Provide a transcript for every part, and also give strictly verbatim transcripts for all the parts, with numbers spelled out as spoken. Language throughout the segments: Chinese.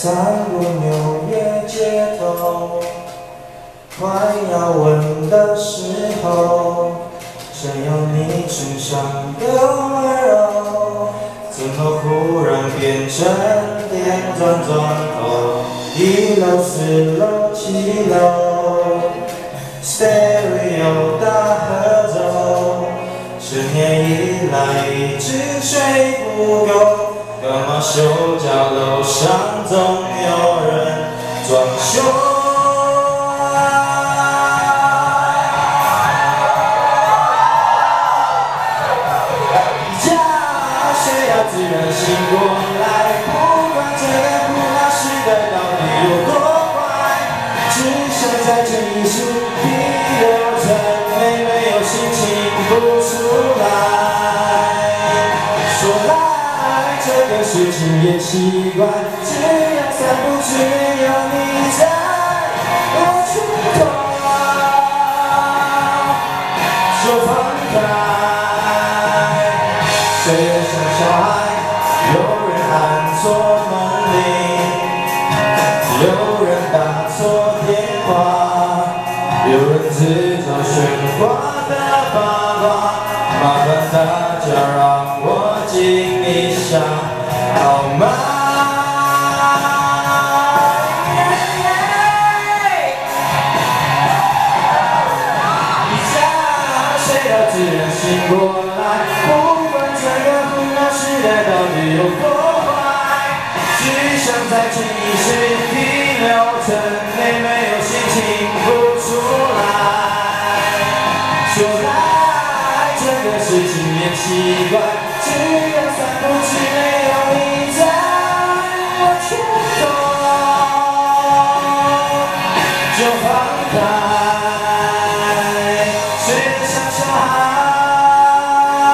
散入纽约街头，快要吻的时候，想要你身上的温柔，怎么忽然变成电转转头？一楼、四楼、七楼 ，Stereo 大合奏，十年以来一直睡不够。 干嘛修脚楼上总有人装修？家谁要自然醒过来？不管这个古老时代到底有多坏，只想在这一时停留着，没没有心情不出来。说来。 这个事情也奇怪，只要散步只有你在我出口，手放开。谁也像小孩，有人按错门铃，有人打错电话，有人制造喧哗的八卦。麻烦大家让我静一下。 好吗？一觉睡到自然醒过来，不管这个古老时代到底有多坏，只想在潜意识停留层内，没有心情不出来。说来这个事情也奇怪，只要散步之内。 就放开，睡得像小孩。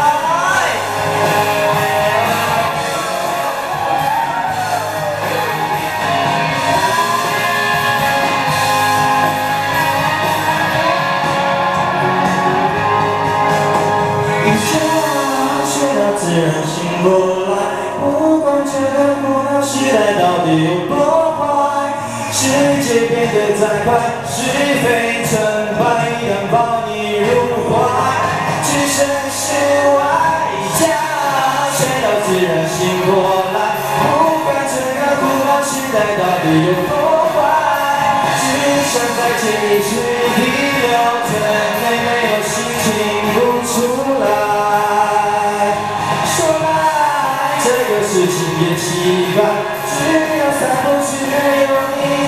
一觉睡到自然醒过来，不管这个古老时代到底有多坏。 世界变得再快，是非成败，能抱你入怀，置身事外，一觉睡到自然醒过来，不管这个古老时代到底有多坏，只想在潜意识停留层内，没有心情不出来。说来这个事情也奇怪，只要散步之内有你。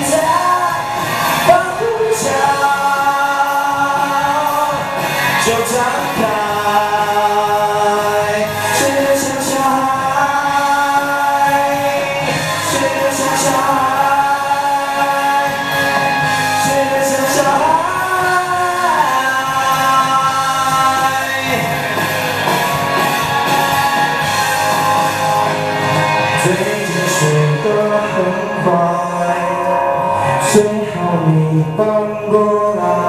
就张开，睡得像小孩，睡得像小孩，睡得像小孩。最近睡得很快，最好你搬过来。